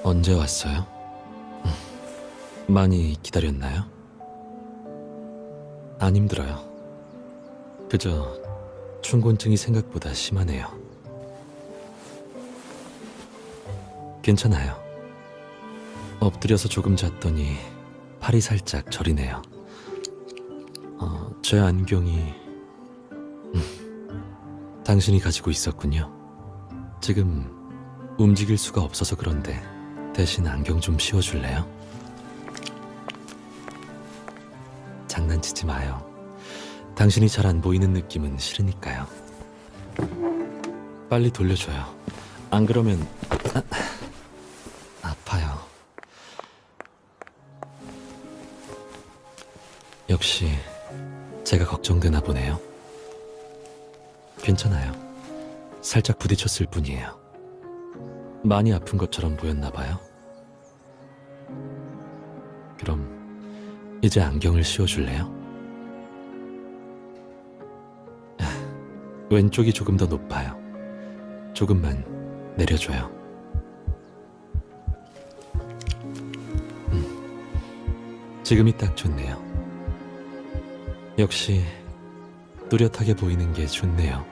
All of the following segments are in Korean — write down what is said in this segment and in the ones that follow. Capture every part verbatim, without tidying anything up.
언제 왔어요? 많이 기다렸나요? 안 힘들어요. 그저 춘곤증이 생각보다 심하네요. 괜찮아요. 엎드려서 조금 잤더니 팔이 살짝 저리네요. 어, 제 안경이... 음, 당신이 가지고 있었군요. 지금 움직일 수가 없어서 그런데 대신 안경 좀 씌워줄래요? 장난치지 마요. 당신이 잘 안 보이는 느낌은 싫으니까요. 빨리 돌려줘요. 안 그러면... 아, 아파요. 역시 제가 걱정되나 보네요. 괜찮아요. 살짝 부딪혔을 뿐이에요. 많이 아픈 것처럼 보였나 봐요. 그럼 이제 안경을 씌워줄래요? 왼쪽이 조금 더 높아요. 조금만 내려줘요. 음, 지금이 딱 좋네요. 역시 뚜렷하게 보이는 게 좋네요.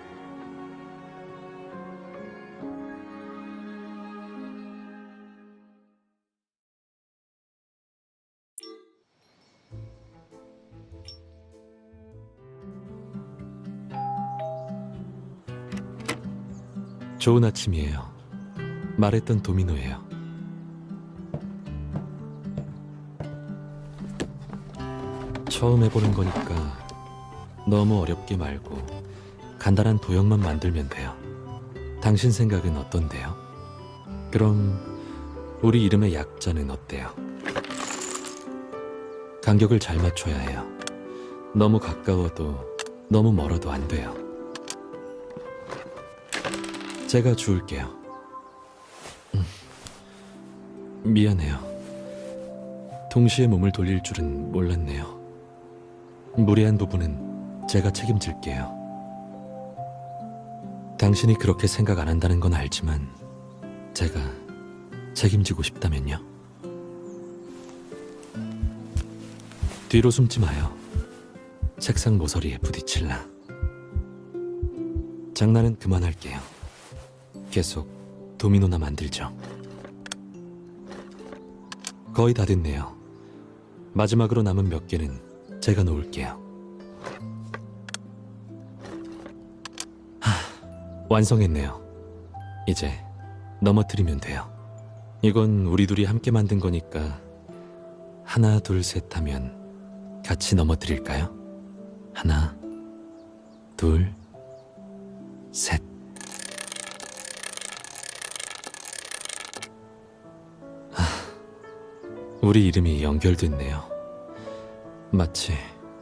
좋은 아침이에요. 말했던 도미노예요. 처음 해보는 거니까 너무 어렵게 말고 간단한 도형만 만들면 돼요. 당신 생각은 어떤데요? 그럼 우리 이름의 약자는 어때요? 간격을 잘 맞춰야 해요. 너무 가까워도 너무 멀어도 안 돼요. 제가 주울게요. 음, 미안해요. 동시에 몸을 돌릴 줄은 몰랐네요. 무리한 부분은 제가 책임질게요. 당신이 그렇게 생각 안 한다는 건 알지만 제가 책임지고 싶다면요. 뒤로 숨지 마요. 책상 모서리에 부딪힐라. 장난은 그만할게요. 계속 도미노나 만들죠. 거의 다 됐네요. 마지막으로 남은 몇 개는 제가 놓을게요. 하, 완성했네요. 이제 넘어뜨리면 돼요. 이건 우리 둘이 함께 만든 거니까 하나, 둘, 셋 하면 같이 넘어뜨릴까요? 하나, 둘, 셋. 우리 이름이 연결됐네요. 마치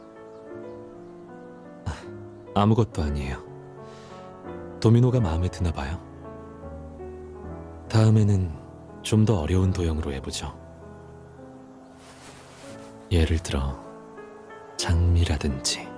아무것도 아니에요. 도미노가 마음에 드나 봐요. 다음에는 좀 더 어려운 도형으로 해보죠. 예를 들어 장미라든지.